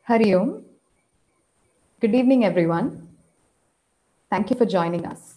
Hari Om. Good evening, everyone. Thank you for joining us.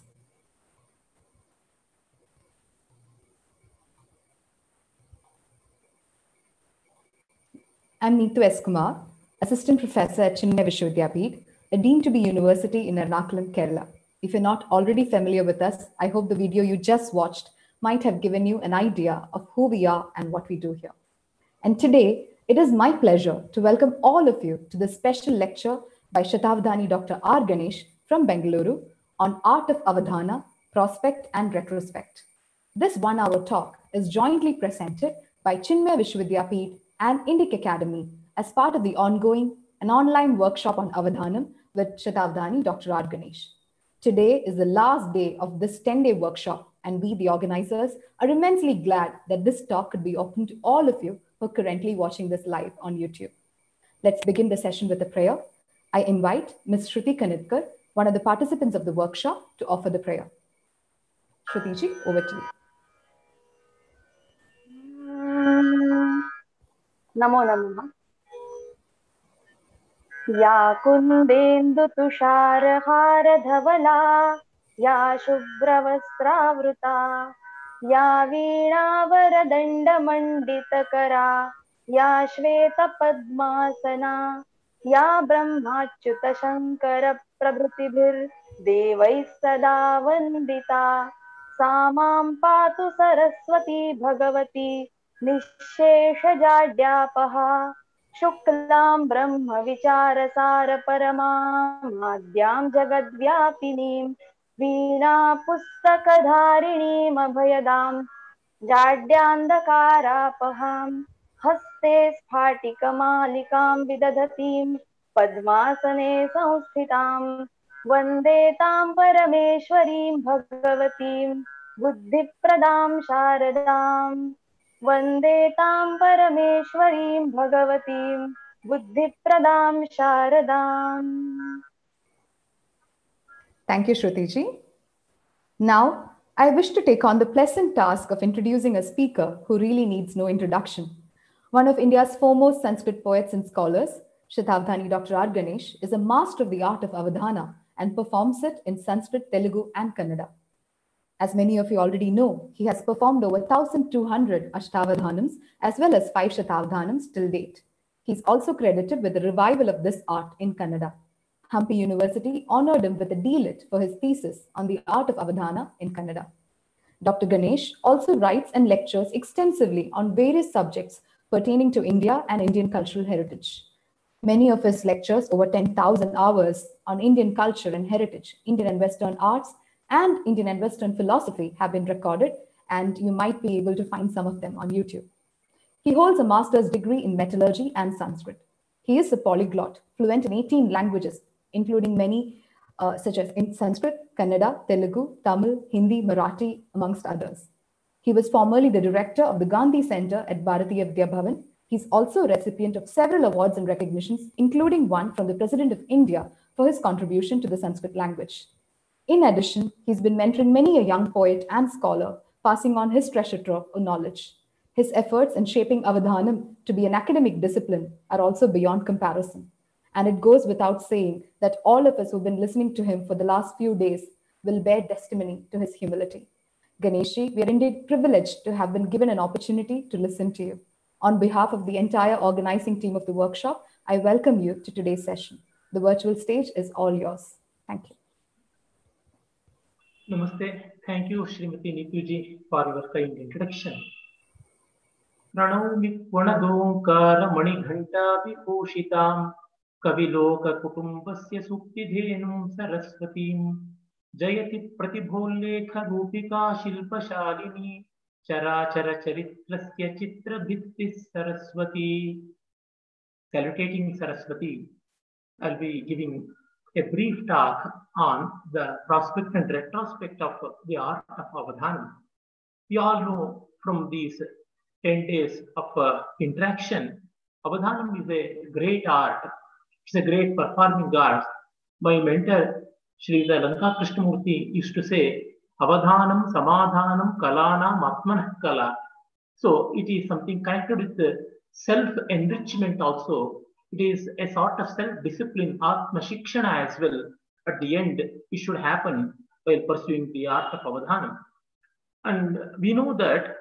I'm Neetu S. Kumar, Assistant Professor at Chinmaya Vishwavidyapeeth, a deemed-to-be university in Ernakulam, Kerala. If you're not already familiar with us, I hope the video you just watched might have given you an idea of who we are and what we do here. And today, it is my pleasure to welcome all of you to this special lecture by Shatabdhani Dr. R. Ganesh from Bengaluru on Art of Avadhana, Prospect and Retrospect. This one-hour talk is jointly presented by Chinmaya Vishwavidyapeeth and Indic Academy as part of the ongoing and online workshop on Avadhanam with Shatabdhani Dr. R. Ganesh. Today is the last day of this 10-day workshop, and we, the organizers, are immensely glad that this talk could be open to all of you who are currently watching this live on YouTube. Let's begin the session with a prayer. I invite Ms. Shruti Kanitkar, one of the participants of the workshop, to offer the prayer. Shruti ji, over to you. नमो नमः। या कुन्देन्दु तुषारहार धवला, या शुभ्रवस्त्रावृता, या वीणावरदण्डमण्डितकरा, या श्वेतपद्मासना, या ब्रह्माच्युतशङ्करप्रभृतिभिर्देवैः सदा वन्दिता, सा मां पातु सरस्वती भगवती निःशेषजाड्यापहा। शुक्लां ब्रह्म विचारसार परमाद्यां जगद्व्यापिनीं वीणा पुस्तकधारिणीम् अभयदां जाड्यान्धकारापहां। हस्ते स्फाटिकमालिकां विदधतीं पद्मासने संस्थितां वन्दे तां परमेश्वरीं भगवतीं बुद्धिप्रदां शारदाम्। वन्दे तां परमेश्वरीं भगवतीं बुद्धिप्रदां शारदाम्। Thank you, Shruti ji. Now, I wish to take on the pleasant task of introducing a speaker who really needs no introduction. One of India's foremost Sanskrit poets and scholars, Shatabdhani Dr. R. Ganesh, is a master of the art of Avadhana and performs it in Sanskrit, Telugu, and Kannada. As many of you already know, he has performed over 1,200 Ashtavadhanams as well as 5 Shatabdhanams till date. He's also credited with the revival of this art in Kannada. Hampi University honored him with a D.Litt for his thesis on the art of Avadhana in Kannada. Dr. Ganesh also writes and lectures extensively on various subjects pertaining to India and Indian cultural heritage. Many of his lectures, over 10,000 hours on Indian culture and heritage, Indian and Western arts, and Indian and Western philosophy have been recorded, and you might be able to find some of them on YouTube. He holds a master's degree in metallurgy and Sanskrit. He is a polyglot, fluent in 18 languages, including many such as in Sanskrit, Kannada, Telugu, Tamil, Hindi, Marathi, amongst others. He was formerly the director of the Gandhi Center at Bharatiya Vidya Bhavan. He's also a recipient of several awards and recognitions, including one from the President of India for his contribution to the Sanskrit language. In addition, he's been mentoring many a young poet and scholar, passing on his treasure trove of knowledge. His efforts in shaping Avadhanam to be an academic discipline are also beyond comparison. And it goes without saying that all of us who've been listening to him for the last few days will bear testimony to his humility. Ganeshi, we are indeed privileged to have been given an opportunity to listen to you. On behalf of the entire organizing team of the workshop, I welcome you to today's session. The virtual stage is all yours. Thank you. Namaste. Thank you, Srimati Neetu ji, for your kind introduction. Pranaumi Vanadoonkara Manighanta Vibhushitam Kaviloka Kutumbasya Suktidhenum Saraswatim Jayati Pratibholekha Rupika Shilpashalini Charachara Charitrasya Chitra Bhittis Saraswati. Salutating Saraswati, I'll be giving a brief talk on the prospect and retrospect of the art of Avadhanam. We all know from these 10 days of interaction, Avadhanam is a great art. It's a great performing art. My mentor, Sri Lanka Krishnamurti, used to say, Avadhanam, Samadhanam, Kalanam, Atmanah Kala. So it is something connected with self-enrichment also. It is a sort of self-discipline, Atma Shikshana as well. At the end, it should happen while pursuing the art of Avadhanam. And we know that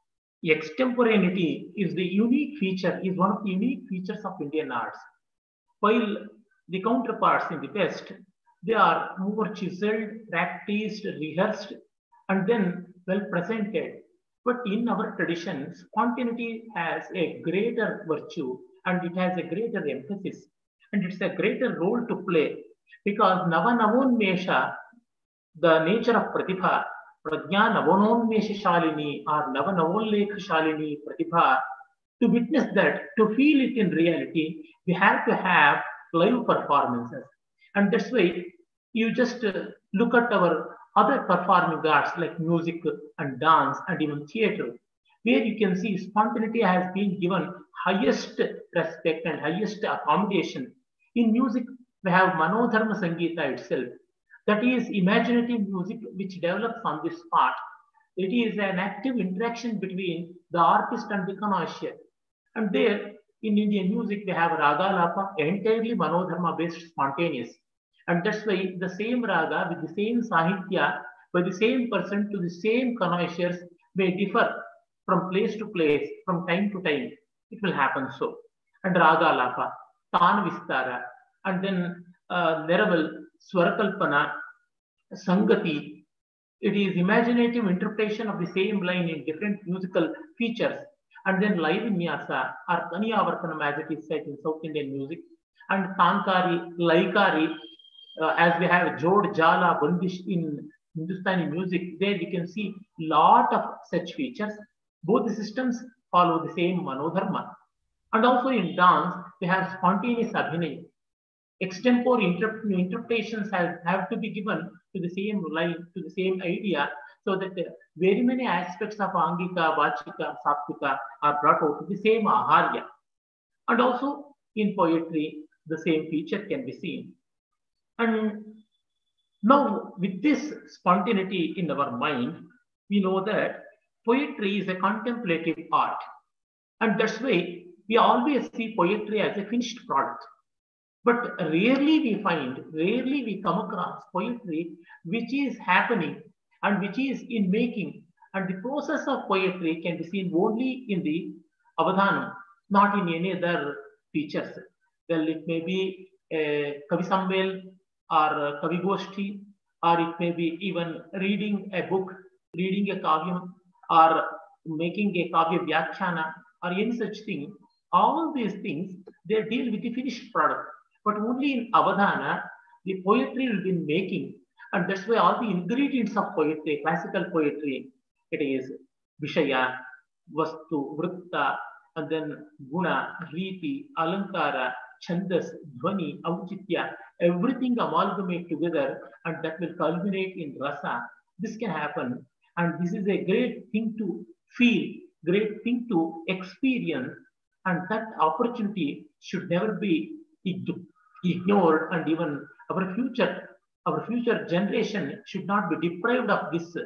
extemporaneity is the unique feature, is one of the unique features of Indian arts. While the counterparts in the West, they are more chiseled, practiced, rehearsed, and then well presented. But in our tradition, spontaneity has a greater virtue and it has a greater emphasis and it's a greater role to play because Navanavonmesha, the nature of Pratibha, Prajna Navanonmesha Shalini or Navanavonlekha Shalini Pratibha, to witness that, to feel it in reality, we have to have live performances. And that's why you just look at our other performing arts like music and dance and even theatre, where you can see spontaneity has been given highest respect and highest accommodation. In music, we have Manodharma Sangeeta itself. That is imaginative music which develops on the spot. It is an active interaction between the artist and the connoisseur. And there, in Indian music, we have Raga Lapa, entirely Manodharma based, spontaneous. And that's why the same Raga with the same Sahitya by the same person to the same connoisseurs may differ from place to place, from time to time. It will happen so. And Raga Lapa, Tan Vistara, and then Neraval, Swarakalpana, Sangati. It is imaginative interpretation of the same line in different musical features. And then live vinyasa or Taniyavartanam as it is said in South Indian music. And Tankari, Laikari, as we have Jod, Jala, Bandish in Hindustani music, there we can see lot of such features. Both the systems follow the same Manodharma. And also in dance, we have spontaneous abhinay. Extempore interpretations have to be given to the same line, to the same idea, so that very many aspects of Angika, Vachika, Saptika are brought out to the same Aharya. And also in poetry, the same feature can be seen. And now with this spontaneity in our mind, we know that poetry is a contemplative art. And that's why we always see poetry as a finished product. But rarely we come across poetry which is happening and which is in making. And the process of poetry can be seen only in the Avadhanam, not in any other features. Well, it may be a Kavi Samvel or Kavi Goshti, or it may be even reading a book, reading a Kavyam, or making a Kavya Vyakhyana, or any such thing. All these things, they deal with the finished product. But only in Avadhana, the poetry will be making. And that's why all the ingredients of poetry, classical poetry, it is Vishaya, Vastu, Vritta, and then Guna, Riti, Alankara, Chandas, Dhvani, Auchitya, everything amalgamate together and that will culminate in Rasa. This can happen. And this is a great thing to feel, great thing to experience. And that opportunity should never be ignored, and even our future generation should not be deprived of this,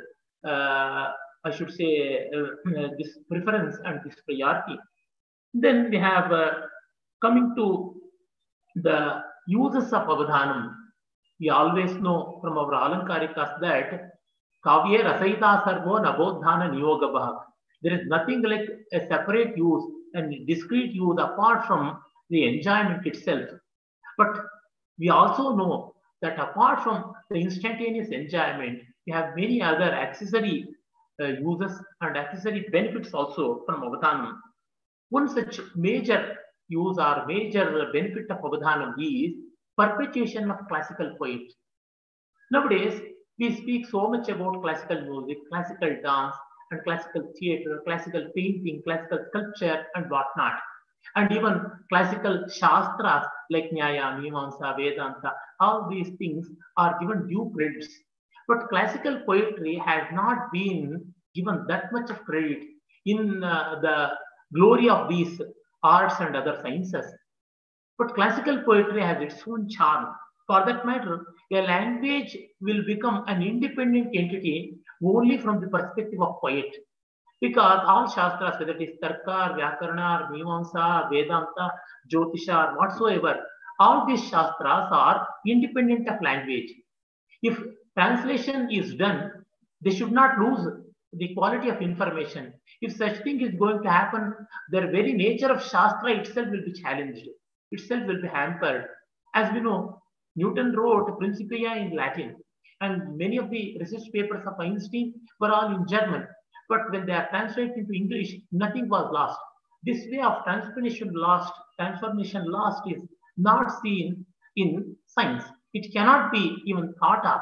I should say, this preference and this priority. Then we have coming to the uses of Avadhanam. We always know from our Alankarikas that Kavye Rasaita Sarvo Nabodhana Niyoga Bhag. There is nothing like a separate use and discrete use apart from the enjoyment itself. But we also know that apart from the instantaneous enjoyment, we have many other accessory uses and accessory benefits also from Avadhanam. One such major use or major benefit of Avadhanam is perpetuation of classical poetry. Nowadays, we speak so much about classical music, classical dance, and classical theatre, classical painting, classical sculpture, and whatnot. And even classical shastras like Nyaya, Mimamsa, Vedanta, all these things are given due credits. But classical poetry has not been given that much of credit in the glory of these arts and other sciences. But classical poetry has its own charm. For that matter, a language will become an independent entity only from the perspective of poet. Because all Shastras, whether it is Tarka, Vyakarana, Mimamsa, Vedanta, Jyotisha, or whatsoever, all these Shastras are independent of language. If translation is done, they should not lose the quality of information. If such thing is going to happen, the very nature of Shastra itself will be challenged, itself will be hampered. As we know, Newton wrote Principia in Latin, and many of the research papers of Einstein were all in German. But when they are translated into English, nothing was lost. This way of transformation lost is not seen in science. It cannot be even thought of,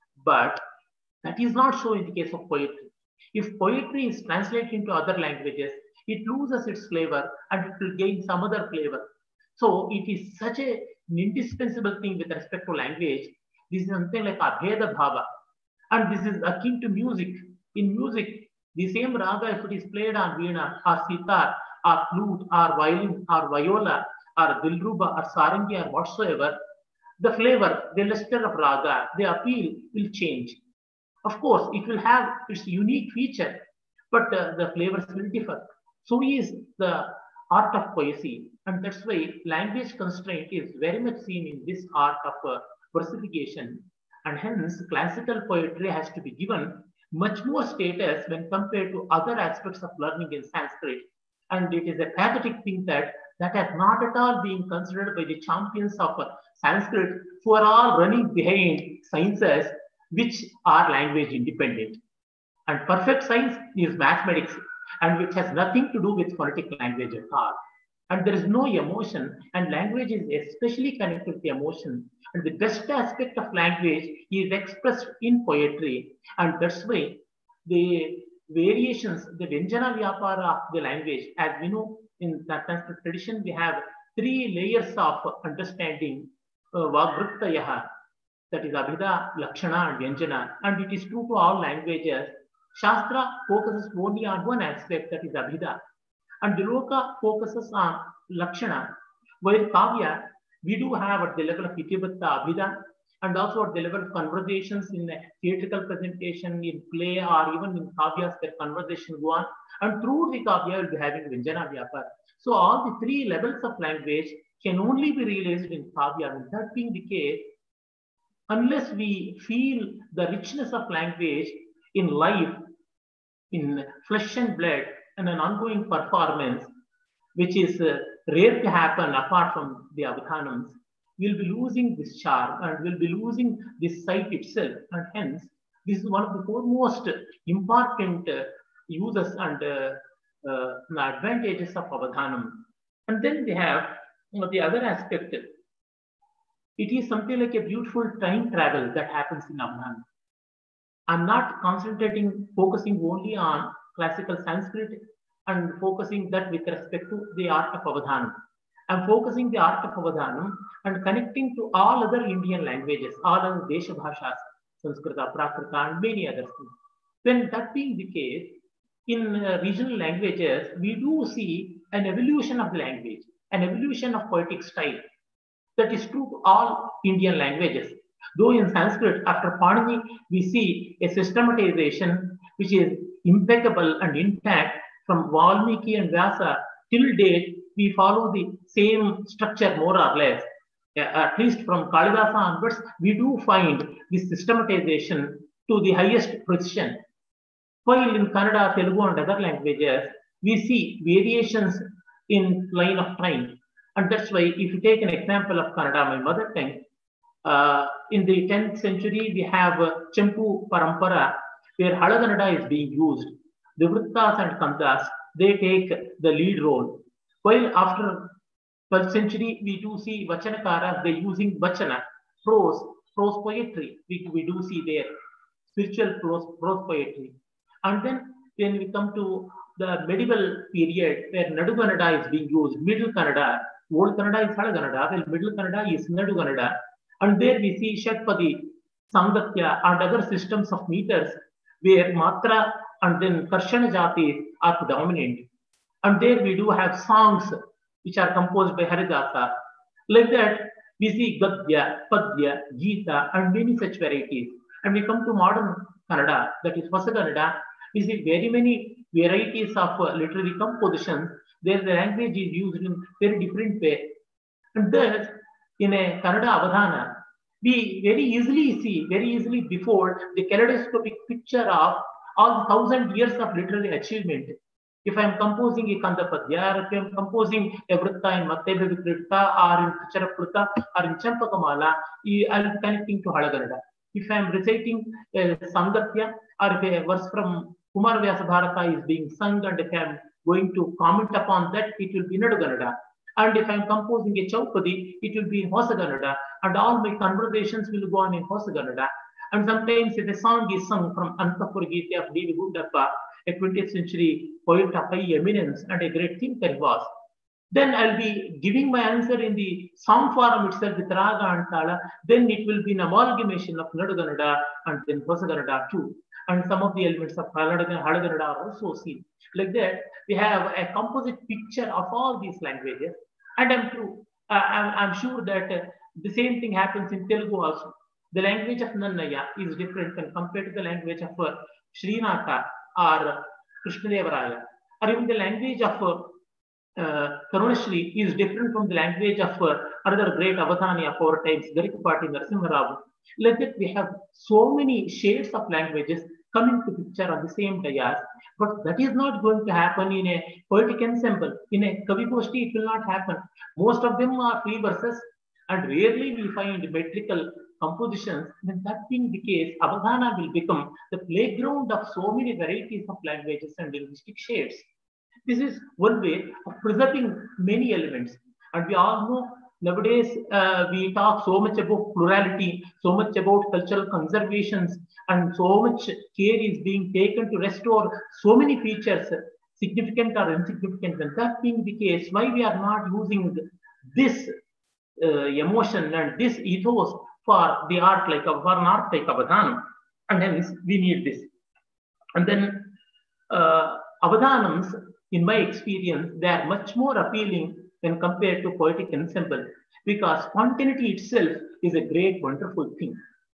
but that is not so in the case of poetry. If poetry is translated into other languages, it loses its flavor and it will gain some other flavor. So it is such an indispensable thing with respect to language. This is something like Abheda Bhava. And this is akin to music. In music, the same raga, if it is played on veena or sitar or flute or violin or viola or dilruba or sarangi or whatsoever, the flavor, the luster of raga, the appeal will change. Of course, it will have its unique feature, but the flavors will differ. So is the art of poesy, and that's why language constraint is very much seen in this art of versification, and hence classical poetry has to be given much more status when compared to other aspects of learning in Sanskrit. And it is a pathetic thing that that has not at all been considered by the champions of Sanskrit, who are all running behind sciences which are language independent. And perfect science is mathematics, and which has nothing to do with phonetic language at all. And there is no emotion, and language is especially connected with emotion. And the best aspect of language is expressed in poetry, and that's why the variations, the Vyanjana Vyapara of the language, as we know in the Sanskrit tradition, we have 3 layers of understanding Vagruttayaha, that is Abhida, Lakshana, and Vyanjana, and it is true to all languages. Shastra focuses only on one aspect, that is Abhida, and Diloka focuses on Lakshana, while Kavya, we do have at the level of Itibatta Abhida, and also at the level of conversations in a theatrical presentation, in play, or even in Kavyas where conversation go on, and through the Kavya will be having Vyanjana Vyapara. So all the 3 levels of language can only be realized in Kavya, and that being the case, unless we feel the richness of language in life, in flesh and blood, and an ongoing performance, which is rare to happen apart from the Avadhanams, we'll be losing this charm and we'll be losing this sight itself. And hence, this is one of the foremost important uses and advantages of Avadhanam. And then we have the other aspect. It is something like a beautiful time travel that happens in Avadhanam. I'm not focusing only on classical Sanskrit and focusing that with respect to the art of Avadhanam. I'm focusing the art of Avadhanam and connecting to all other Indian languages, all other Desha Bhashas, Sanskrita, Prakrita, and many others. When that being the case, in regional languages, we do see an evolution of the language, an evolution of poetic style. That is true to all Indian languages. Though in Sanskrit, after Panini, we see a systematization which is impeccable and intact from Valmiki and Vyasa till date. We follow the same structure more or less. At least from Kalidasa onwards, we do find this systematization to the highest precision. While in Kannada, Telugu, and other languages, we see variations in line of time. And that's why, if you take an example of Kannada, my mother tongue, in the 10th century, we have Champu Parampara, where Halagannada is being used. The Vrittas and Kandas, they take the lead role. While after 12th century, we do see Vachanakaras, they using Vachana, prose poetry, we do see there, spiritual prose poetry. And then when we come to the medieval period, where Nadu Kannada is being used, Middle Kannada, Old Kannada is Halagannada, while Middle Kannada is Nadu Kannada. And there we see Shatpadi, Sangatya, and other systems of meters where Matra and then Karshana Jatis are predominant. And there we do have songs which are composed by Haridasa. Like that, we see Gadya, Padya, Gita, and many such varieties. And we come to modern Kannada, that is Hosa Kannada, we see very many varieties of literary compositions, there the language is used in very different way. And thus, in a Kannada Avadhana, we very easily see, very easily before the kaleidoscopic picture of all 1,000 years of literary achievement. If I am composing a Kandapadya, or if I am composing a Vritta in Mattebha Vritta, or in Charaprutta, or in Champakamala, I am connecting to Halaganada. If I am reciting a Sangatya, or if a verse from Kumarvyasa Bharata is being sung, and if I am going to comment upon that, it will be Naduganada. And if I am composing a Chaupadi, it will be in Hosaganada, and all my conversations will go on in Hosaganada. And sometimes if a song is sung from Antapur Gita of D.V. Gundappa, a 20th century poet of high eminence and a great thinker he was, then I'll be giving my answer in the song form itself with Raga and Tala. Then it will be an amalgamation of Naduganada and then Hosaganada too. And some of the elements of Halaganada are also seen. Like that, we have a composite picture of all these languages. And I'm sure that the same thing happens in Telugu also. The language of Nannaya is different when compared to the language of Srinatha or Krishnadevaraya. Or even the language of Karunashri is different from the language of another great Avadhani of our times, Garikapati Narasimha Rao. Like that, we have so many shades of languages coming to picture on the same dayas, but that is not going to happen in a poetic ensemble. In a Kavi Goshti, it will not happen. Most of them are free verses, and rarely we find metrical compositions. When that being the case, Avadhana will become the playground of so many varieties of languages and linguistic shades. This is one way of preserving many elements. And we all know nowadays we talk so much about plurality, so much about cultural conservations, and so much care is being taken to restore so many features, significant or insignificant. When that being the case, why we are not using this emotion and this ethos for the art like for an art like Avadhanam? And hence we need this. And then Avadhanams, in my experience, they are much more appealing when compared to poetic ensemble, because spontaneity itself is a great, wonderful thing.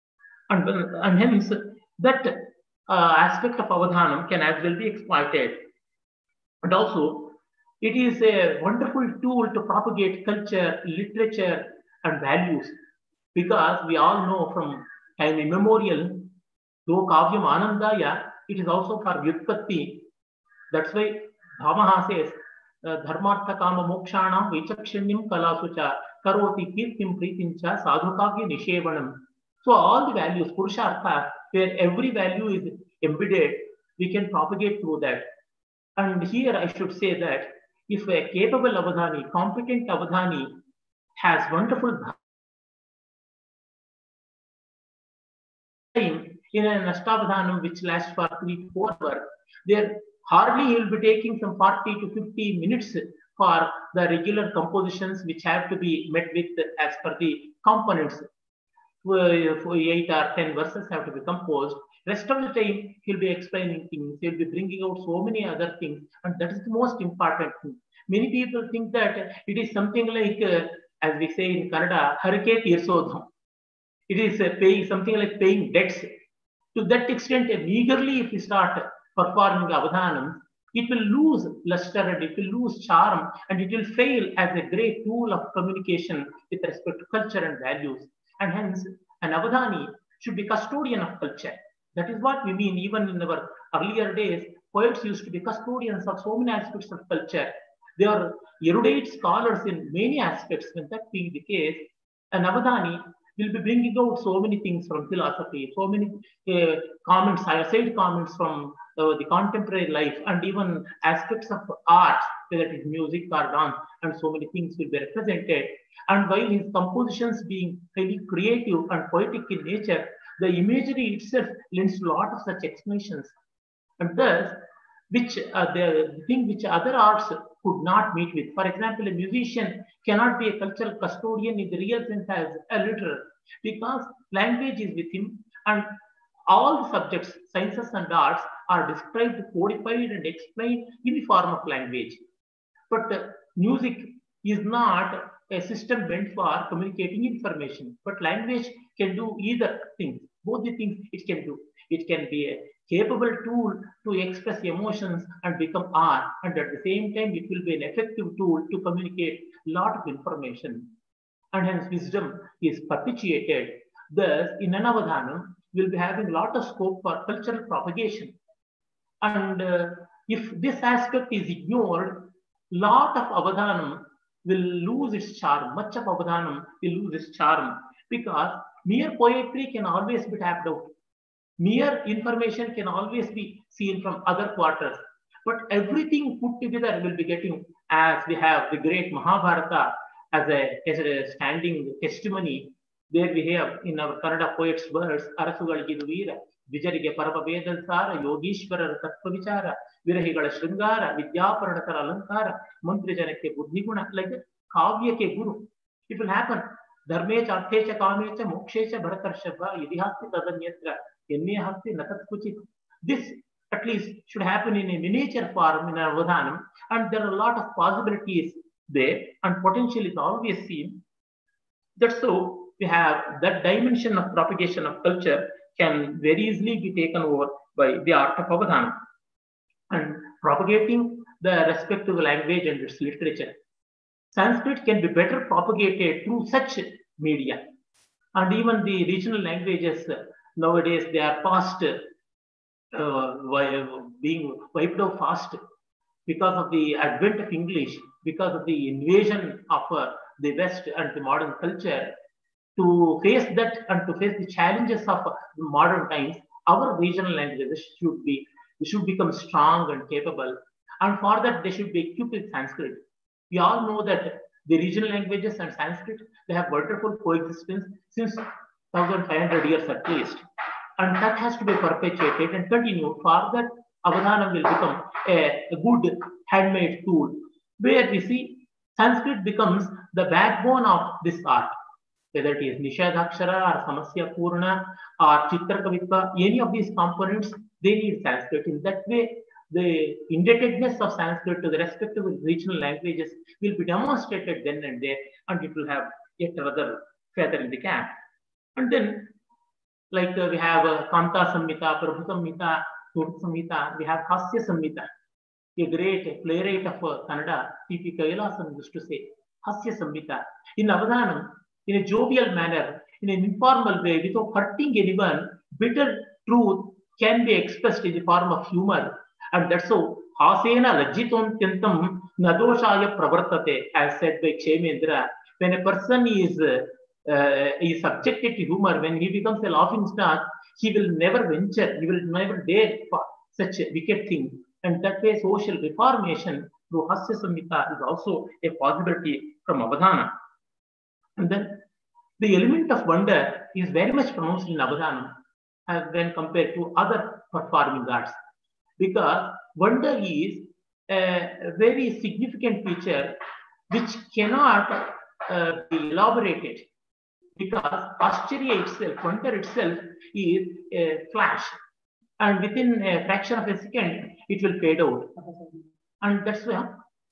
And hence, that aspect of Avadhanam can as well be exploited. And also, it is a wonderful tool to propagate culture, literature, and values, because we all know from time immemorial, though Kavyam Anandaya, it is also for Vyutpatti. That's why Bhamaha says, Dharmartha Kama Mokshanam Vichakshanyam Kalasucha Karoti Kirtim Pritincha Sadhukavya Nishevanam. So all the values, Purushartha, where every value is embedded, we can propagate through that. And here I should say that if a capable Avadhani, competent Avadhani has wonderful time in an Ashtavadhanam which lasts for 3 to 4 hours, there hardly he will be taking some 40 to 50 minutes for the regular compositions which have to be met with as per the components. 8 or 10 verses have to be composed. Rest of the time, he'll be explaining things, he'll be bringing out so many other things, and that is the most important thing. Many people think that it is something like, as we say in Kannada, Harike Tirsodham. It is paying something like paying debts. To that extent, meagerly if we start performing Avadhanam, it will lose luster and it will lose charm, and it will fail as a great tool of communication with respect to culture and values. And hence, an Avadhani should be custodian of culture. That is what we mean. Even in our earlier days, poets used to be custodians of so many aspects of culture. They are erudite scholars in many aspects. When that being the case, an Avadhani will be bringing out so many things from philosophy, so many comments, side comments from the contemporary life, and even aspects of art, whether it is music or dance, and so many things will be represented. And while his compositions being highly creative and poetic in nature, the imagery itself lends a lot of such explanations. And thus, which the thing which other arts could not meet with. For example, a musician cannot be a cultural custodian in the real sense as a literal, because language is with him, and all the subjects, sciences and arts, are described, codified, and explained in the form of language. But music is not a system meant for communicating information, but language can do either thing. Both the things it can do. It can be a capable tool to express emotions and become art, and at the same time it will be an effective tool to communicate a lot of information, and hence wisdom is perpetuated. Thus, in Anavadhanam, we'll be having a lot of scope for cultural propagation. And if this aspect is ignored, lot of Avadhanam will lose its charm. Much of Avadhanam will lose its charm, because mere poetry can always be tapped out. Mere information can always be seen from other quarters. But everything put together will be getting, as we have the great Mahabharata as a standing testimony. There we have in our Kannada poets' words, Arasugalgidu Veera, Vijarige Paramavedal Sara, Yogishwarar Tattva Vichara, Virahigala Shringara, Vidyaparanatar Alankara, Mantri Janake Buddhiguna, like that, Kavyake Guru. It will happen. Dharmecha, Arthecha, Kamecha, Mokshecha, Bharatarshava, Idihasti Tadanyatra, Yennehasti Natatkuchit. This at least should happen in a miniature form in Avadhanam, and there are a lot of possibilities there, and potential is always seen. That's so we have that dimension of propagation of culture can very easily be taken over by the art of Avadhanam, and propagating the respective language and its literature. Sanskrit can be better propagated through such media, and even the regional languages nowadays they are fast being wiped out fast because of the advent of English, because of the invasion of the West and the modern culture. To face that and to face the challenges of modern times, our regional languages should become strong and capable, and for that they should be equipped with Sanskrit. We all know that the regional languages and Sanskrit, they have wonderful coexistence since 1500 years at least, and that has to be perpetuated and continued. For that, Avadhanam will become a good handmade tool, where we see Sanskrit becomes the backbone of this art. Whether it is Nishadakshara or Samasya Purna or Chitra Kavitva, any of these components, they need Sanskrit. In that way, the indebtedness of Sanskrit to the respective regional languages will be demonstrated then and there, and it will have yet another feather in the cap. And then, like we have Kanta Samhita, Prabhu Samhita, Turk Samhita, we have Hasya Samhita. A great playwright of Kannada, T.P. Kailasan, used to say, Hasya Samhita. In Avadhanam, in a jovial manner, in an informal way, without hurting anyone, bitter truth can be expressed in the form of humor. And that's so, Hasena Rajiton Tyantam Nadoshaya Pravartate, as said by Kshemendra. When a person is subjected to humor, when he becomes a laughing stock, he will never venture, he will never dare for such a wicked thing. And that way, social reformation through Hasya Samhita is also a possibility from Avadhana. And then the element of wonder is very much pronounced in Avadhanam when compared to other performing arts, because wonder is a very significant feature which cannot be elaborated, because Ascharya itself, wonder itself is a flash, and within a fraction of a second it will fade out, and that's why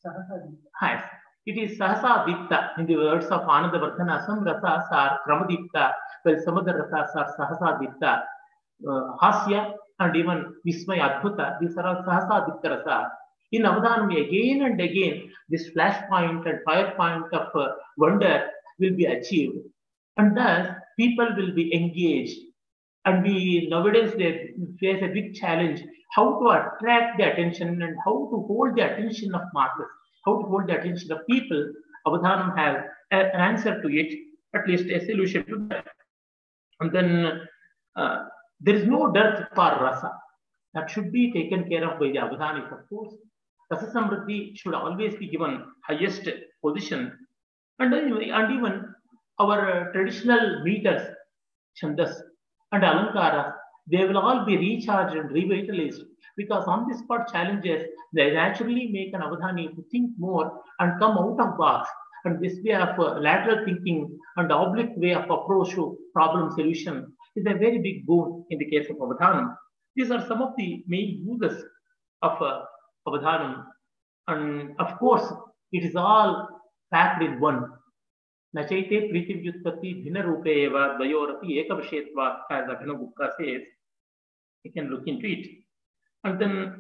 it is Sahasa Dipta, in the words of Ananda Vardhana, Sam Rasas are Kramadipta, while some other Rasas are Sahasa Dipta. Hasya and even Vismaya Adbhuta, these are all Sahasa Dipta Rasa. In Avadhanam, again and again, this flashpoint and fire point of wonder will be achieved, and thus people will be engaged. And we nowadays they face a big challenge: how to attract the attention and how to hold the attention of masses. How to hold the attention of people. Avadhanam has an answer to it, at least a solution to that. And then there is no dearth for rasa. That should be taken care of by the Avadhanik, of course. Rasa Samriddhi should always be given highest position. And even our traditional meters, Chandas and Alankara, they will all be recharged and revitalized, because on the spot challenges, they naturally make an Avadhani to think more and come out of box. And this way of lateral thinking and oblique way of approach to problem solution is a very big boon in the case of Avadhanam. These are some of the main uses of Avadhanam. And of course, it is all packed in one. Nachaite Pritivyutpati Dhina Rupe Eva Dayorapi Ekavashetva, as Abhinav Gupta says. You can look into it. And then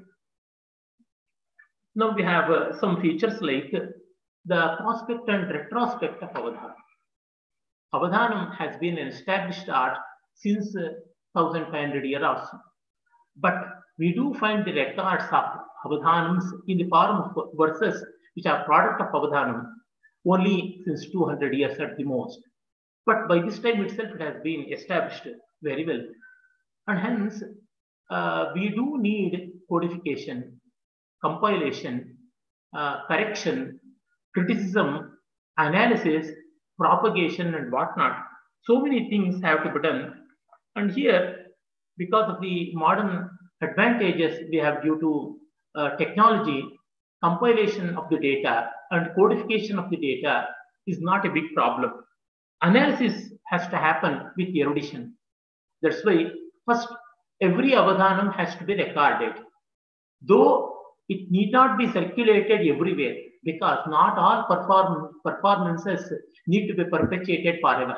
now we have some features like the prospect and retrospect of Avadhanam. Avadhanam has been an established art since 1500 years or so. But we do find the records of Avadhanams in the form of verses which are product of Avadhanam only since 200 years at the most. But by this time itself it has been established very well. And hence we do need codification, compilation, correction, criticism, analysis, propagation and whatnot. So many things have to be done. And here, because of the modern advantages we have due to technology, compilation of the data and codification of the data is not a big problem. Analysis has to happen with erudition. That's why first every Avadhanam has to be recorded. Though it need not be circulated everywhere, because not all performances need to be perpetuated forever.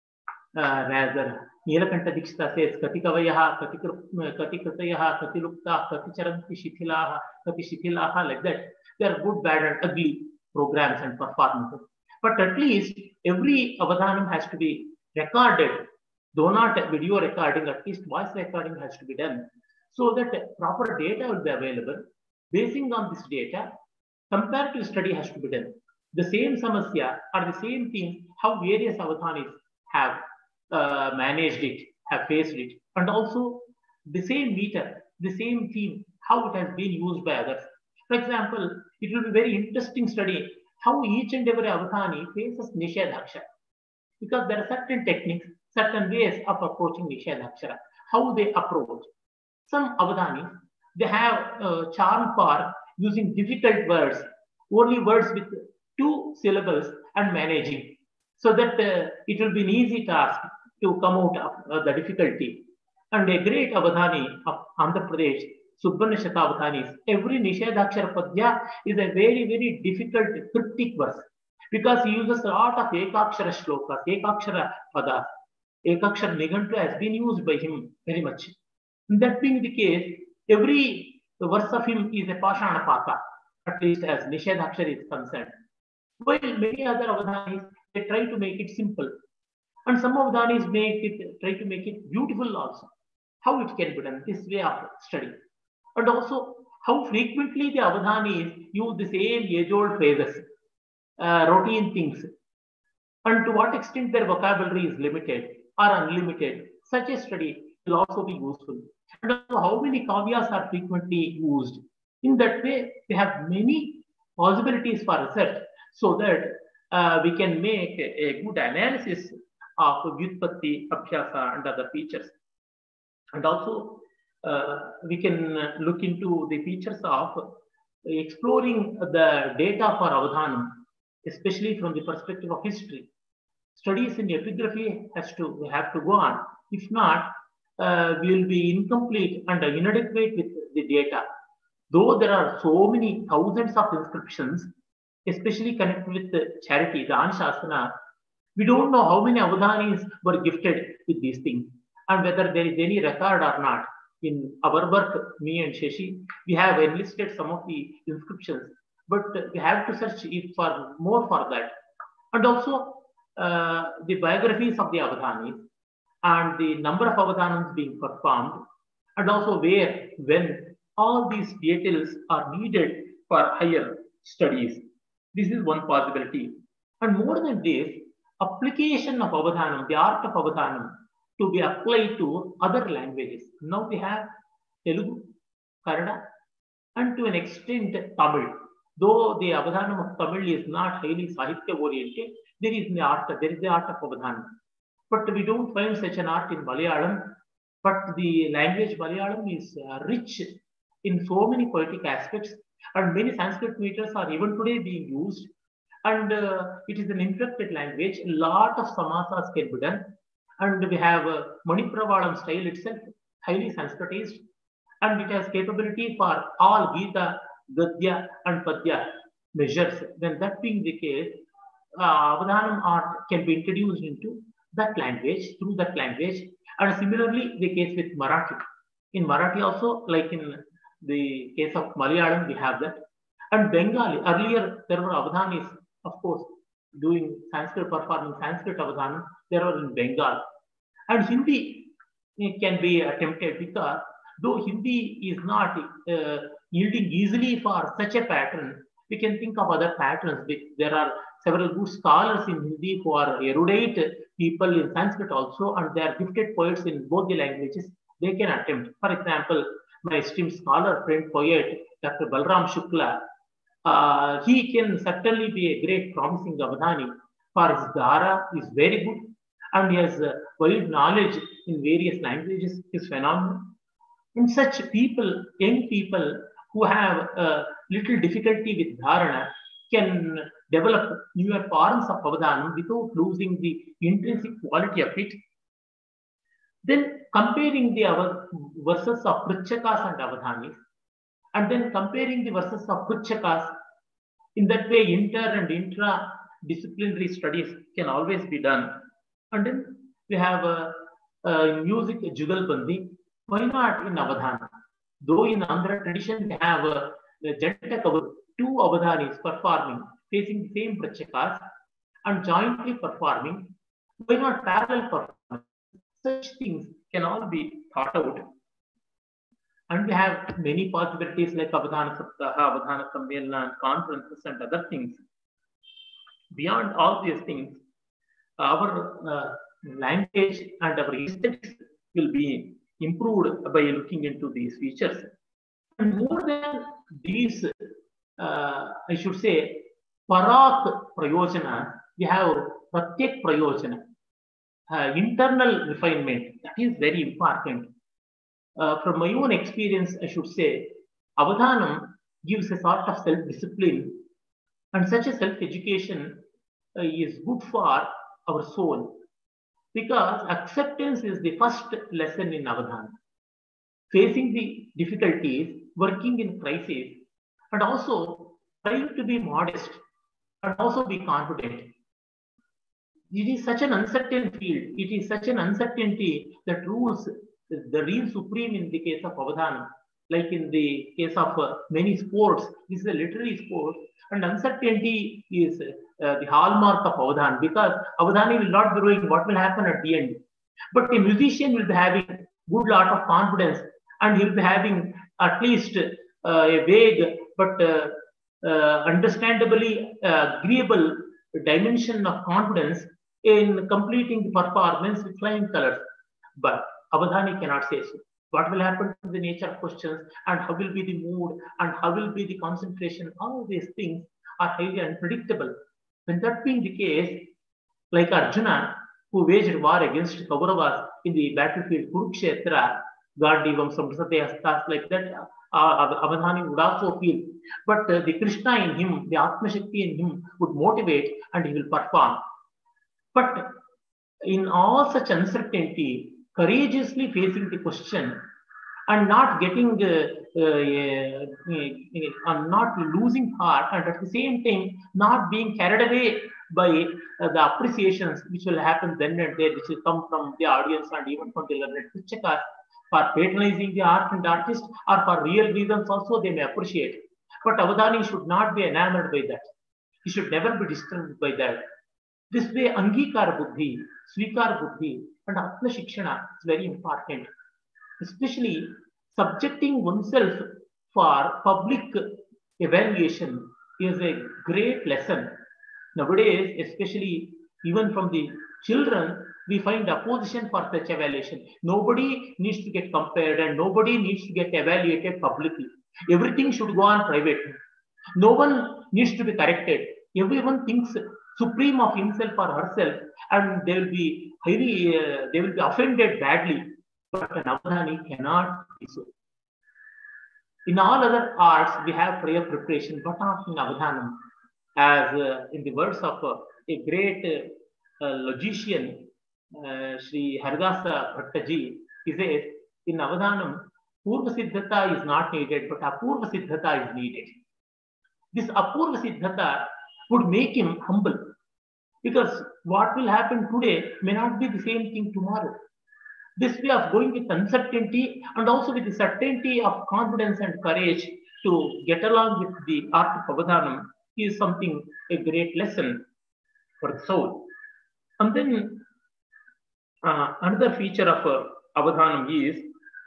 Rather, Nilakanta Dikshita says, Kati Kavayaha, Kati Kritayaha, Kati Lupta, Kati Charanti Shithilaha, Kati Shithilaha, like that. They are good, bad, and ugly programs and performances. But at least every Avadhanam has to be recorded, though not video recording, at least voice recording has to be done, so that proper data will be available. Basing on this data, comparative study has to be done. The same samasya or the same things, how various Avadhanis have managed it, have faced it, and also the same meter, the same theme, how it has been used by others. For example, it will be very interesting study how each and every Avadhani faces Nishedhakshara, because there are certain techniques, certain ways of approaching Nishedhakshara, how they approach. Some Avadhanis, they have charm for using difficult words, only words with 2 syllables and managing, so that it will be an easy task to come out of the difficulty. And a great Avadhani of Andhra Pradesh, Subbanna Shatabadhanis, every Nishedhakshara Padya is a very, very difficult cryptic verse, because he uses a lot of Ekakshara Shlokas, Ekakshara Padas. Ekakshara Nigantu has been used by him very much. That being the case, every verse of him is a Pashana Paka, at least as Nishedhakshara is concerned. While many other Avadhanis, they try to make it simple. And some Avadhanis try to make it beautiful also. How it can be done, this way of study. And also, how frequently the Avadhanis use the same age-old phrases, routine things. And to what extent their vocabulary is limited or unlimited. Such a study will also be useful. And also how many kavyas are frequently used. In that way, we have many possibilities for research, so that we can make a good analysis of Vyutpatti, Abhyasa and other features. And also we can look into the features of exploring the data for Avadhanam, especially from the perspective of history. Studies in epigraphy have to go on. If not, we will be incomplete and inadequate with the data. Though there are so many thousands of inscriptions, especially connected with the charity, the Anshasana, we don't know how many Avadhanis were gifted with these things and whether there is any record or not. In our work, me and Shashi, we have enlisted some of the inscriptions, but we have to search for more for that. And also the biographies of the Avadhanis and the number of Avadhanams being performed, and also where, when, all these details are needed for higher studies. This is one possibility. And more than this, application of Avadhanam, the art of Avadhanam, to be applied to other languages. Now we have Telugu, Kannada, and to an extent Tamil. Though the Avadhanam of Tamil is not highly Sahitya oriented, there is the art of Avadhanam. But we don't find such an art in Malayalam. But the language Malayalam is rich in so many poetic aspects, and many Sanskrit meters are even today being used. And it is an inflected language. A lot of samasas can be done. And we have Manipravalam style itself, highly Sanskritized, and it has capability for all Gita, Gadya, and Padya measures. When that being the case, Avadhanam art can be introduced into that language, through that language, and similarly the case with Marathi. In Marathi also, like in the case of Malayalam, we have that. And Bengali, earlier there were Avadhanis, of course, doing Sanskrit, performing Sanskrit Avadhan, there were in Bengal. And Hindi can be attempted because though Hindi is not yielding easily for such a pattern, we can think of other patterns. There are several good scholars in Hindi who are erudite people in Sanskrit also, and they are gifted poets in both the languages. They can attempt. For example, my esteemed scholar, friend, poet, Dr. Balram Shukla, he can certainly be a great promising Avadhani, for his dhara is very good and he has wide knowledge in various languages is phenomenal. And such people, young people who have little difficulty with dharana can develop newer forms of Avadhanam without losing the intrinsic quality of it. Then comparing the verses of Pritchakas and Avadhanis, and then comparing the verses of Pritchakas, in that way inter and intra-disciplinary studies can always be done. And then we have music Jugalbandi. Why not in Avadhana? Though in Andhra tradition we have Janta Kavaru, two Avadhanis performing, facing the same Pritchakas and jointly performing. Why not parallel performance? Such things can all be thought out. And we have many possibilities like Avadhana Saptaha, Avadhana Sammelana, conferences and other things. Beyond all these things, our language and our aesthetics will be improved by looking into these features. And more than these, I should say, Parak Prayojana, we have Pratyak Prayojana, internal refinement. That is very important. From my own experience, I should say, Avadhanam gives a sort of self-discipline, and such a self-education is good for our soul, because acceptance is the first lesson in Avadhanam. Facing the difficulties, working in crisis, and also trying to be modest and also be confident. It is such an uncertain field. It is such an uncertainty that rules the real supreme in the case of Avadhanam. Like in the case of many sports, this is a literary sport, and uncertainty is the hallmark of Avadhan, because Avadhani will not be knowing what will happen at the end. But a musician will be having good lot of confidence, and he'll be having at least a vague but understandably agreeable dimension of confidence in completing the performance with flying colors. But Avadhani cannot say so. What will happen to the nature of questions, and how will be the mood, and how will be the concentration? All these things are highly unpredictable. When that being the case, like Arjuna, who waged war against Kauravas in the battlefield Kurukshetra, Gandivam Samsate like that, Avadhani would also feel. But the Krishna in him, the Atma Shakti in him would motivate, and he will perform. But in all such uncertainty, courageously facing the question and not getting, not losing heart, and at the same time not being carried away by the appreciations which will happen then and there, which will come from the audience and even from the learned Pritchakas, for patronizing the art and artist, or for real reasons also they may appreciate. But Avadhani should not be enamored by that. He should never be disturbed by that. This way, Angikara Buddhi, Svikara Buddhi, and Atma Shikshana is very important. Especially subjecting oneself for public evaluation is a great lesson. Nowadays, especially even from the children, we find opposition for such evaluation. Nobody needs to get compared, and nobody needs to get evaluated publicly. Everything should go on privately. No one needs to be corrected. Everyone thinks supreme of himself or herself, and they will be offended badly. But an Avadhani cannot be so. In all other arts, we have prior preparation, but not in Avadhanam. As in the words of a great logician, Sri Haridasa Bhattaji, he says, in Avadhanam, Purva Siddhata is not needed, but Apurva Siddhata is needed. This Apurva Siddhata would make him humble, because what will happen today may not be the same thing tomorrow. This way of going with uncertainty and also with the certainty of confidence and courage to get along with the art of Avadhanam is something, a great lesson for the soul. And then another feature of Avadhanam is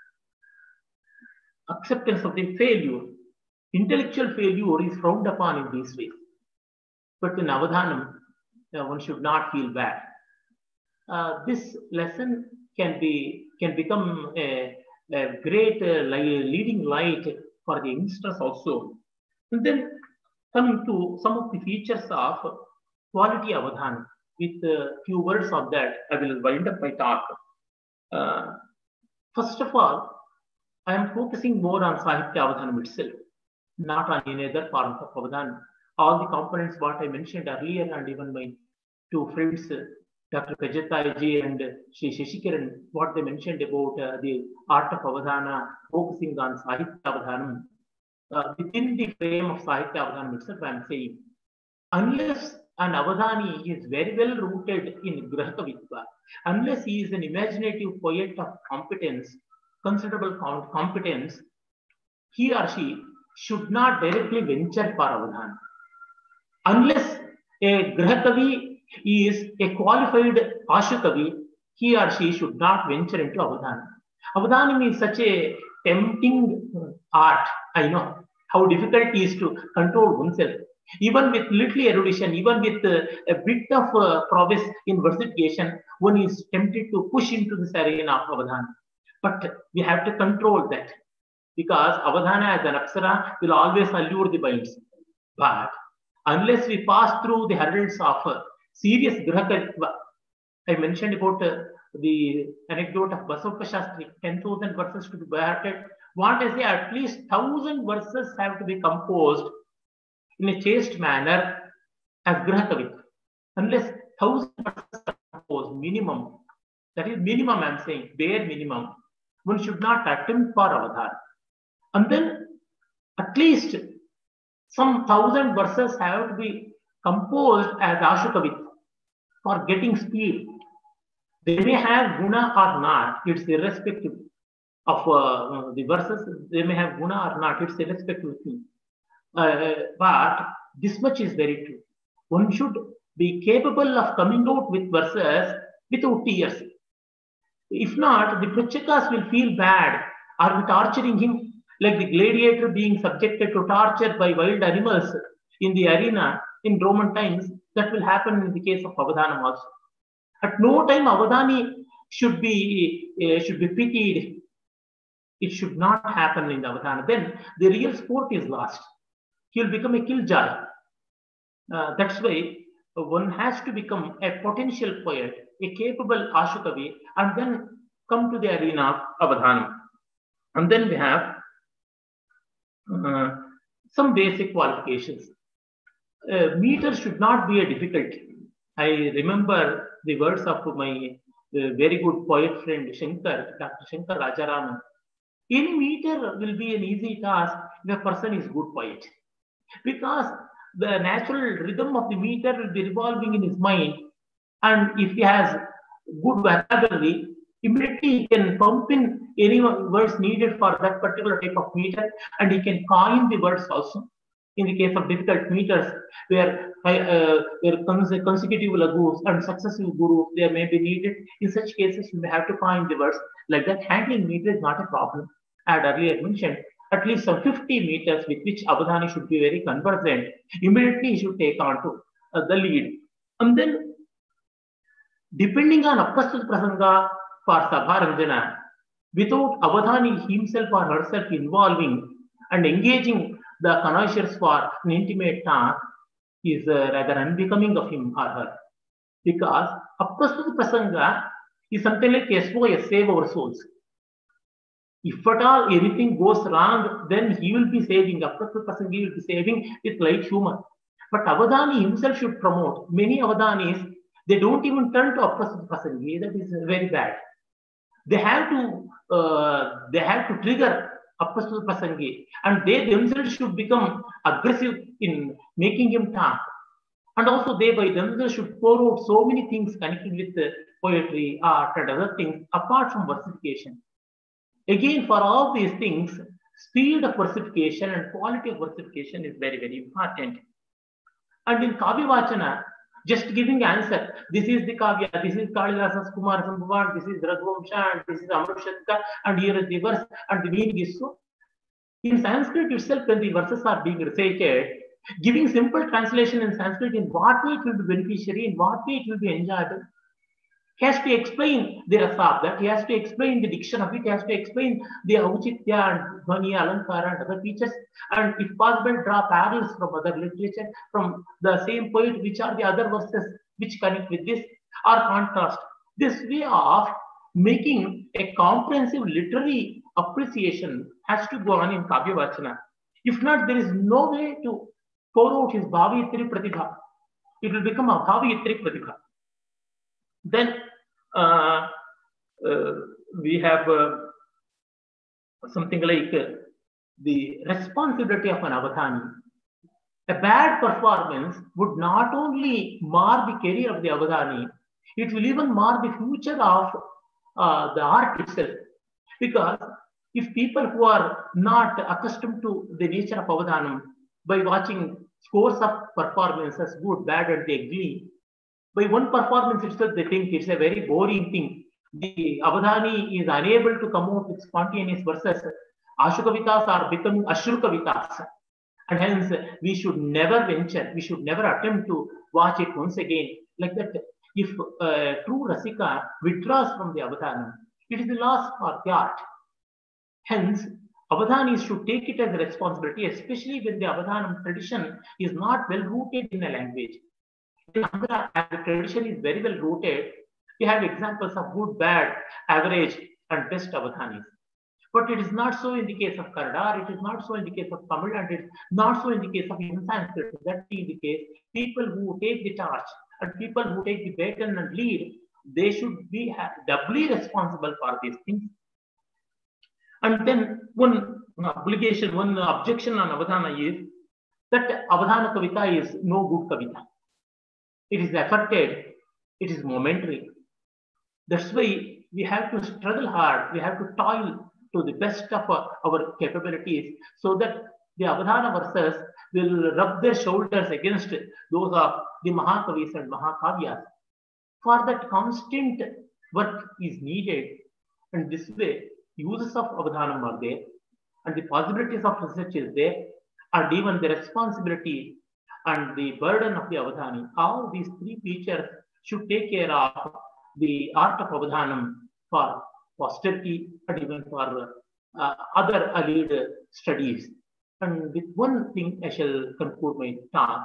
acceptance of the failure. Intellectual failure is frowned upon in these ways. But in Avadhanam, one should not feel bad. This lesson can become a great leading light for the youngsters also. And then coming to some of the features of quality Avadhanam, with a few words of that, I will wind up my talk. First of all, I am focusing more on Sahitya Avadhanam itself, not on any other form of Avadhanam. All the components what I mentioned earlier, and even my two friends, Dr. Kajataji and Shri Shashikaran, what they mentioned about the art of Avadhana, focusing on Sahitya Avadhanam, within the frame of Sahitya Avadhanam itself, I am saying, unless an Avadhani is very well rooted in Grahakavitva, unless he is an imaginative poet of competence, considerable competence, he or she should not directly venture for Avadhana. Unless a Grahakavi is a qualified Ashukavi, he or she should not venture into Avadhanam. Avadhanam is such a tempting art. I know how difficult it is to control oneself. Even with little erudition, even with a bit of prowess in versification, one is tempted to push into this arena of Avadhanam. But we have to control that, because Avadhana as an Apsara will always allure the minds. But unless we pass through the hurdles of serious Grahakavitva, I mentioned about the anecdote of Basavappa Shastri, 10,000 verses to be behearted. What I say, at least 1,000 verses have to be composed in a chaste manner as Grahakavitva. Unless 1,000 verses are composed, minimum, that is minimum I am saying, bare minimum, one should not attempt for Avadhana. And then at least some 1,000 verses have to be composed as Ashukavitva for getting speed. They may have guna or not, it's irrespective of the verses, they may have guna or not, it's irrespective of me. But this much is very true. One should be capable of coming out with verses without tears. If not, the Prachakas will feel bad. Are we torturing him? Like the gladiator being subjected to torture by wild animals in the arena in Roman times, that will happen in the case of Avadhanam also. At no time Avadhani should be pitied. It should not happen in the Avadhana. Then the real sport is lost. He will become a killjoy. That's why one has to become a potential poet, a capable Ashukavi, and then come to the arena of Avadhanam. And then we have some basic qualifications. Meter should not be a difficulty. I remember the words of my very good poet friend Shankar, Dr. Shankar Rajaraman. Any meter will be an easy task if a person is good poet, because the natural rhythm of the meter will be revolving in his mind, and if he has good vocabulary, immediately he can pump in any words needed for that particular type of meter, and he can coin the words also. In the case of difficult meters, where consecutive lagus and successive gurus there may be needed, in such cases you may have to coin the words. Like that, handling meter is not a problem. I had earlier mentioned at least some 50 meters with which Avadhani should be very conversant. Immediately he should take on to the lead. And then, depending on Apastut Prasanga for Sabharanjana, without Avadhani himself or herself involving and engaging the connoisseurs for an intimate task, is rather unbecoming of him or her. Because Apastut Prasanga is something like SOS, save our souls. If at all anything goes wrong, then he will be saving. Apastut Prasangi will be saving with light humor. But Avadhani himself should promote. Many Avadhanis, they don't even turn to Apastut Prasangi. That is very bad. They have to trigger Apastut Prasangi, and they themselves should become aggressive in making him talk. And also they by themselves should pour out so many things connected with poetry, art, and other things apart from versification. Again, for all these things, speed of versification and quality of versification is very, very important. And in Kavya Vachana, just giving answer, this is the Kavya, this is Kalidasa's Kumar Sambhavan, this is Raghuvamsha, and this is Amrushatka, and here is the verse, and the meaning is so. In Sanskrit itself, when the verses are being recited, giving simple translation in Sanskrit, in what way it will be beneficiary, in what way it will be enjoyable. He has to explain the rasa of that, he has to explain the diction of it, he has to explain the auchitya and dhvani, alankara and other features, and if possible, draw parallels from other literature, from the same poet, which are the other verses which connect with this, or contrast. This way of making a comprehensive literary appreciation has to go on in Kavya Vachana. If not, there is no way to pour out his Bhavayatri Pratibha. It will become a Bhavayatri Pratibha. Then we have something like the responsibility of an avadhani. A bad performance would not only mar the career of the avadhani, it will even mar the future of the art itself. Because if people who are not accustomed to the nature of avadhanam, by watching scores of performances, good, bad, and the ugly, by one performance itself, they think it's a very boring thing. The avadhani is unable to come out with spontaneous verses. Ashukavitas are becoming Ashrukavitas. And hence, we should never venture, we should never attempt to watch it once again. Like that, if true Rasika withdraws from the avadhanam, it is a loss for the art. Hence, avadhanis should take it as a responsibility, especially when the avadhanam tradition is not well rooted in a language. In Andhra, the tradition is very well rooted. We have examples of good, bad, average, and best avadhanis. But it is not so in the case of Kannada, it is not so in the case of Tamil, and it is not so in the case of even Sanskrit. That being the case, people who take the torch and people who take the baton and lead, they should be doubly responsible for these things. And then one obligation, one objection on avadhana is that avadhana kavita is no good kavita. It is affected, it is momentary. That's why we have to struggle hard, we have to toil to the best of our capabilities, so that the avadhana verses will rub their shoulders against those of the Mahakavis and Mahakavyas. For that, constant work is needed, and this way, uses of avadhanam are there, and the possibilities of research is there, and even the responsibility and the burden of the avadhani. All these three features should take care of the art of avadhanam for posterity and even for other allied studies. And with one thing, I shall conclude my talk.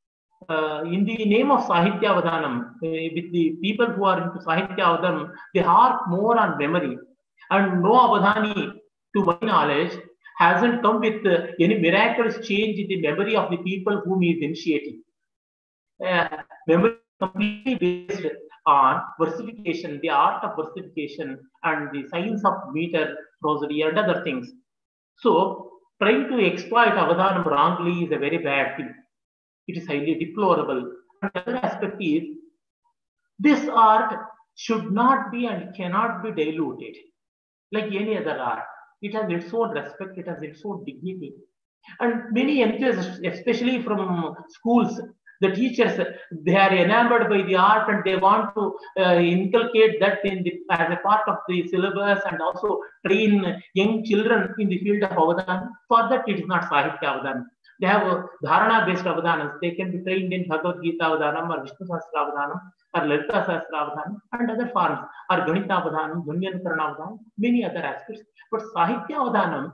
In the name of Sahitya Avadhanam, with the people who are into Sahitya Avadhanam, they harp more on memory. And no avadhani, to my knowledge, hasn't come with any miraculous change in the memory of the people whom he is initiating. Memory is completely based on versification, the art of versification, and the science of meter, prosody, and other things. So, trying to exploit avadhanam wrongly is a very bad thing. It is highly deplorable. And the other aspect is, this art should not be and cannot be diluted like any other art. It has its own respect, it has its own dignity. And many enthusiasts, especially from schools, the teachers, they are enamored by the art and they want to inculcate that as a part of the syllabus, and also train young children in the field of avadhanam. For that, it is not Sahitya Avadhanam. They have dharana-based avadhanams. They can be trained in Bhagavad Gita Avadhanam or Vishnu Sahasra Avadhanam or Lalita Sahasra Avadhanam and other forms, or Ganita Avadhanam, Dhunyankarana Avadhanam, many other aspects. But Sahitya Avadhanam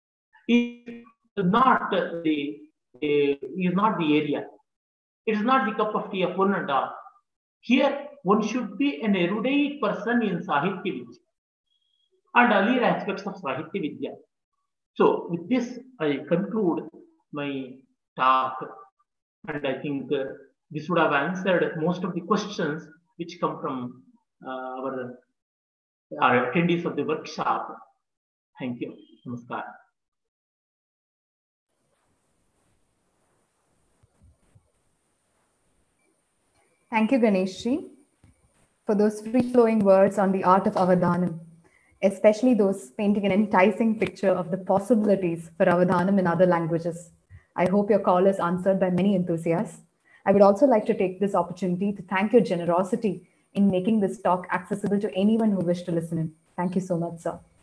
is not the area. It is not the cup of tea of one and all. Here, one should be an erudite person in Sahitya Vidya and earlier aspects of Sahitya Vidya. So, with this, I conclude my talk, and I think this would have answered most of the questions which come from our attendees of the workshop. Thank you. Namaskar. Thank you, Ganeshji. for those free-flowing words on the art of Avadhanam, especially those painting an enticing picture of the possibilities for Avadhanam in other languages. I hope your call is answered by many enthusiasts. I would also like to take this opportunity to thank your generosity in making this talk accessible to anyone who wished to listen in. Thank you so much, sir.